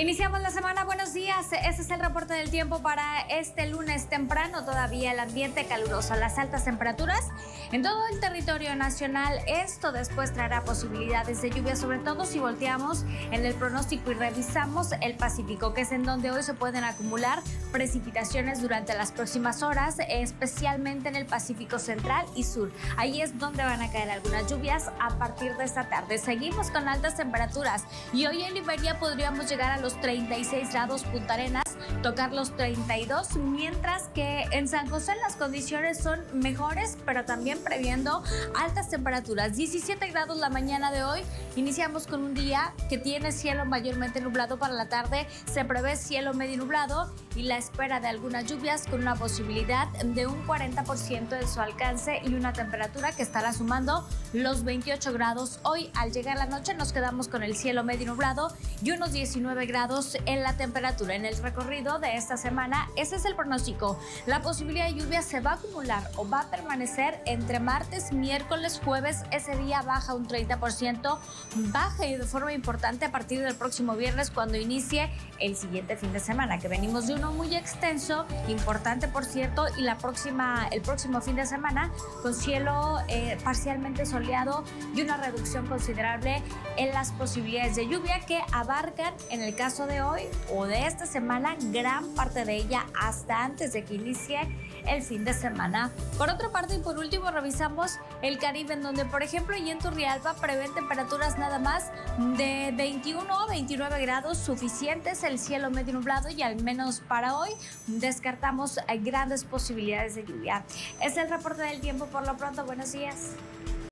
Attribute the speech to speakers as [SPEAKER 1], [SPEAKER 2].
[SPEAKER 1] Iniciamos la semana, buenos días. Este es el reporte del tiempo para este lunes temprano. Todavía el ambiente caluroso, las altas temperaturas en todo el territorio nacional. Esto después traerá posibilidades de lluvia, sobre todo si volteamos en el pronóstico y revisamos el Pacífico, que es en donde hoy se pueden acumular precipitaciones durante las próximas horas, especialmente en el Pacífico Central y Sur. Ahí es donde van a caer algunas lluvias a partir de esta tarde. Seguimos con altas temperaturas y hoy en Liberia podríamos llegar a los 36 grados, Punta Arenas tocar los 32, mientras que en San José las condiciones son mejores, pero también previendo altas temperaturas. 17 grados la mañana de hoy. Iniciamos con un día que tiene cielo mayormente nublado. Para la tarde se prevé cielo medio nublado y la espera de algunas lluvias con una posibilidad de un 40% de su alcance y una temperatura que estará sumando los 28 grados. Hoy, al llegar la noche, nos quedamos con el cielo medio nublado y unos 19 grados en la temperatura. En el recorrido de esta semana, ese es el pronóstico. La posibilidad de lluvia se va a acumular o va a permanecer entre martes, miércoles, jueves. Ese día baja un 30%, baja y de forma importante a partir del próximo viernes, cuando inicie el siguiente fin de semana, que venimos de uno muy extenso, importante por cierto, y el próximo fin de semana con cielo parcialmente soleado y una reducción considerable en las posibilidades de lluvia, que abarcan, en el caso de hoy o de esta semana, gran parte de ella hasta antes de que inicie el fin de semana. Por otra parte, y por último, revisamos el Caribe, en donde, por ejemplo, y en Turrialba prevén temperaturas nada más de 21 a 29 grados suficientes, el cielo medio nublado, y al menos para hoy descartamos grandes posibilidades de lluvia. Es el reporte del tiempo por lo pronto. Buenos días.